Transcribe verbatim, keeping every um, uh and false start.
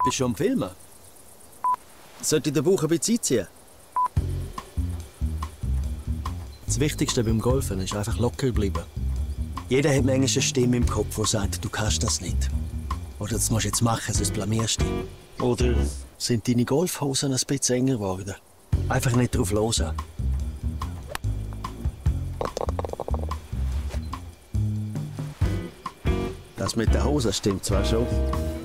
Bist du schon am Filmen? Sollte ich den Bauch ein bisschen einziehen? Das Wichtigste beim Golfen ist einfach locker bleiben. Jeder hat manchmal eine Stimme im Kopf, die sagt, du kannst das nicht. Oder das musst du jetzt machen, sonst blamierst du dich. Oder sind deine Golfhosen ein bisschen enger geworden? Einfach nicht drauf los. Das mit den Hosen stimmt zwar schon.